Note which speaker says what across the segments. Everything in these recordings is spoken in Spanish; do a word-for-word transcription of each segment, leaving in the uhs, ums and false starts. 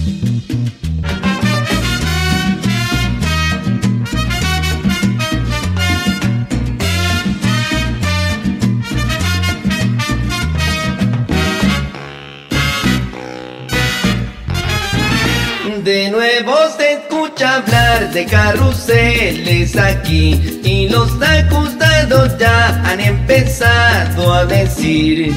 Speaker 1: De nuevo se escucha hablar de carruseles aquí, y los acusados ya han empezado a decir: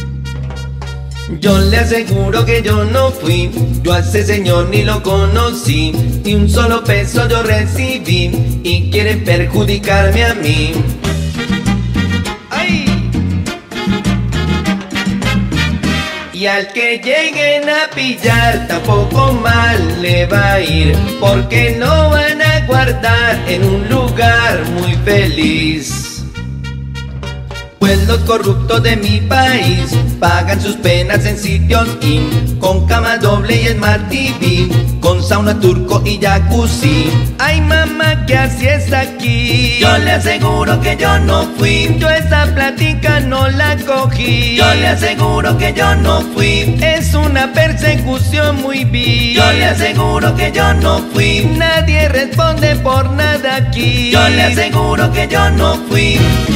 Speaker 1: yo le aseguro que yo no fui, yo a ese señor ni lo conocí, ni un solo peso yo recibí, y quieren perjudicarme a mí. Y al que lleguen a pillar tampoco mal le va a ir, porque lo van a guardar en un lugar muy feliz. Pues los corruptos de mi país pagan sus penas en sitios in, con cama doble y Smart T V, con sauna turco y jacuzzi. Ay mamá, ¿qué haces aquí? Yo le aseguro que yo no fui, yo esa plática no la cogí. Yo le aseguro que yo no fui, es una persecución muy vil. Yo le aseguro que yo no fui, nadie responde por nada aquí. Yo le aseguro que yo no fui.